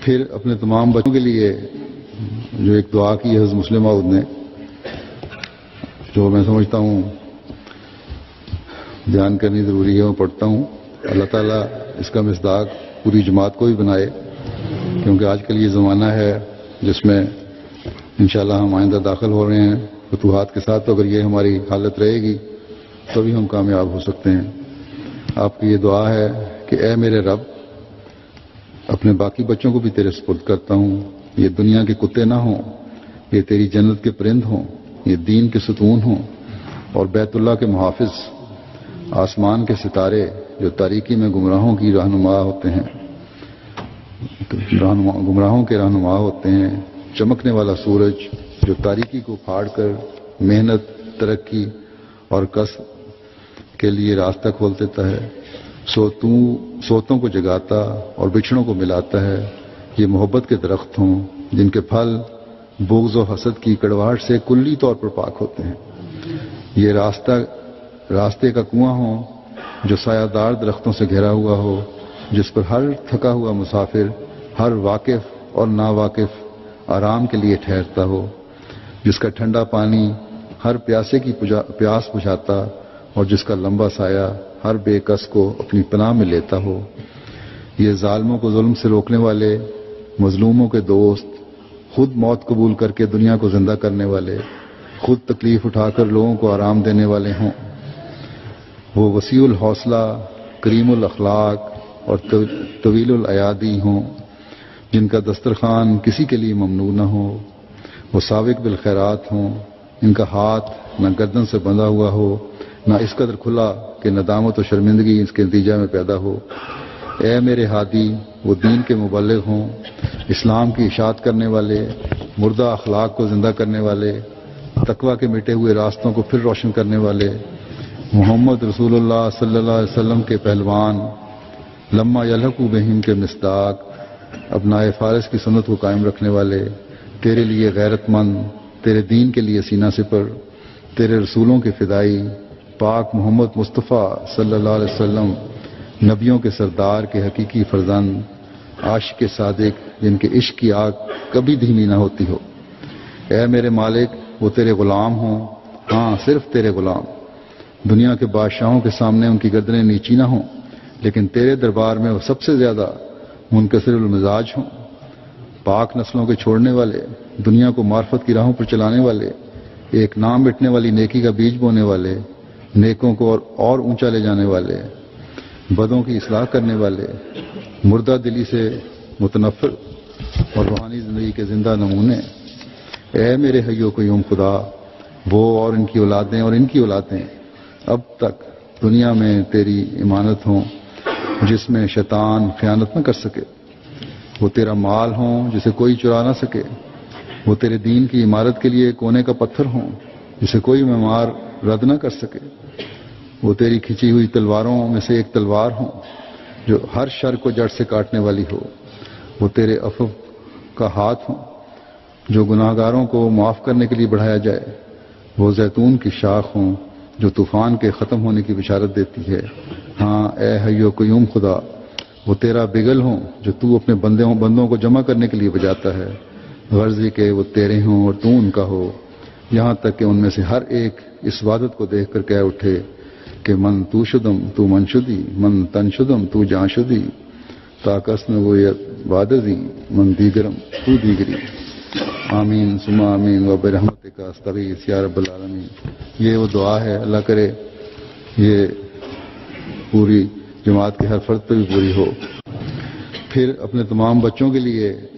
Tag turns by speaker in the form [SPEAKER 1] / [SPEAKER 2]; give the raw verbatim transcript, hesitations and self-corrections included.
[SPEAKER 1] پھر اپنے تمام بچوں کے لیے جو ایک دعا کی ہے حضرت مسلم موعود نے، جو میں سمجھتا ہوں بیان کرنی ضروری ہے، وہ پڑھتا ہوں۔ اللہ تعالیٰ اس کا مصداق پوری جماعت کو بھی بنائے، کیونکہ آج کل یہ زمانہ ہے جس میں انشاءاللہ ہم آئندہ داخل ہو رہے ہیں فتوحات کے ساتھ، تو اگر یہ ہماری حالت رہے گی تو بھی ہم کامیاب ہو سکتے ہیں۔ آپ کی یہ دعا ہے کہ اے میرے رب، اپنے باقی بچوں کو بھی تیرے سپرد کرتا ہوں، یہ دنیا کے کتے نہ ہوں، یہ تیری جنت کے پرند ہوں، یہ دین کے ستون ہوں، اور بیت اللہ کے محافظ، آسمان کے ستارے جو تاریکی میں گمراہوں کی رہنما ہوتے ہیں، گمراہوں کے رہنما ہوتے ہیں، چمکنے والا سورج جو تاریکی کو پھاڑ کر محنت، ترقی اور کسب کے لیے راستہ کھول دیتا ہے، سو تو سوتوں کو جگاتا اور بچھڑوں کو ملاتا ہے، یہ محبت کے درخت ہوں جن کے پھل بغض و حسد کی کڑواہٹ سے کلی طور پر پاک ہوتے ہیں، یہ راستہ راستے کا کنواں ہو جو سایہ دار درختوں سے گھرا ہوا ہو، جس پر ہر تھکا ہوا مسافر، ہر واقف اور ناواقف آرام کے لیے ٹھہرتا ہو، جس کا ٹھنڈا پانی ہر پیاسے کی پیاس بجھاتا اور جس کا لمبا سایہ ہر بے کس کو اپنی پناہ میں لیتا ہو، یہ ظالموں کو ظلم سے روکنے والے، مظلوموں کے دوست، خود موت قبول کر کے دنیا کو زندہ کرنے والے، خود تکلیف اٹھا کر لوگوں کو آرام دینے والے ہوں، وہ وسیع الحوصلہ، کریم الاخلاق اور طویل الایادی ہوں، جن کا دسترخوان کسی کے لیے ممنوع نہ ہو، وہ سابق بالخیرات ہوں، ان کا ہاتھ نہ گردن سے بندھا ہوا ہو، نہ اس قدر کھلا کہ ندامت و شرمندگی اس کے نتیجہ میں پیدا ہو۔ اے میرے ہادی، وہ دین کے مبلغ ہوں، اسلام کی اشاعت کرنے والے، مردہ اخلاق کو زندہ کرنے والے، تقوی کے مٹے ہوئے راستوں کو پھر روشن کرنے والے، محمد رسول اللہ صلی اللہ علیہ وسلم کے پہلوان، لما یلحقوا بہم کے مصداق، ابنائے فارس کی سنت کو قائم رکھنے والے، تیرے لیے غیرت مند، تیرے دین کے لیے سینہ سپر، تیرے رسولوں کے فدائی، پاک محمد مصطفیٰ صلی اللہ علیہ وسلم، نبیوں کے سردار کے حقیقی فرزند، عاشق صادق جن کے عشق کی آگ کبھی دھیمی نہ ہوتی ہو۔ اے میرے مالک، وہ تیرے غلام ہوں، ہاں صرف تیرے غلام، دنیا کے بادشاہوں کے سامنے ان کی گردنیں نیچی نہ ہوں، لیکن تیرے دربار میں وہ سب سے زیادہ منکسر المزاج ہوں، پاک نسلوں کے چھوڑنے والے، دنیا کو معرفت کی راہوں پر چلانے والے، ایک نام مٹنے والی نیکی کا بیج بونے والے، نیکوں کو اور اور اونچا لے جانے والے، بدوں کی اصلاح کرنے والے، مردہ دلی سے متنفر اور روحانی زندگی کے زندہ نمونے۔ اے میرے حی و قیوم خدا، وہ اور ان کی اولادیں اور ان کی اولادیں اب تک دنیا میں تیری امانت ہوں، جس میں شیطان خیانت نہ کر سکے، وہ تیرا مال ہوں جسے کوئی چرا نہ سکے، وہ تیرے دین کی عمارت کے لیے کونے کا پتھر ہوں جسے کوئی معمار رد نہ کر سکے، وہ تیری کھینچی ہوئی تلواروں میں سے ایک تلوار ہوں جو ہر شر کو جڑ سے کاٹنے والی ہو، وہ تیرے عفو کا ہاتھ ہوں جو گناہ گاروں کو معاف کرنے کے لیے بڑھایا جائے، وہ زیتون کی شاخ ہوں جو طوفان کے ختم ہونے کی بشارت دیتی ہے۔ ہاں اے حی و قیوم خدا، وہ تیرا بگل ہوں جو تو اپنے بندوں بندوں کو جمع کرنے کے لیے بجاتا ہے، غرضی کہ وہ تیرے ہوں اور تو ان کا ہو، یہاں تک کہ ان میں سے ہر ایک اس وعدت کو دیکھ کر کہہ اٹھے کہ من تو شدم تو من شدی، من تن شدم تو جان شدی، تاکس میں وہ وعدزی من دیگرم تو دیگری۔ آمین ثم آمین و برحمتک استغیث یا رب العالمین۔ یہ وہ دعا ہے، اللہ کرے یہ پوری جماعت کے ہر فرد پہ بھی پوری ہو۔ پھر اپنے تمام بچوں کے لیے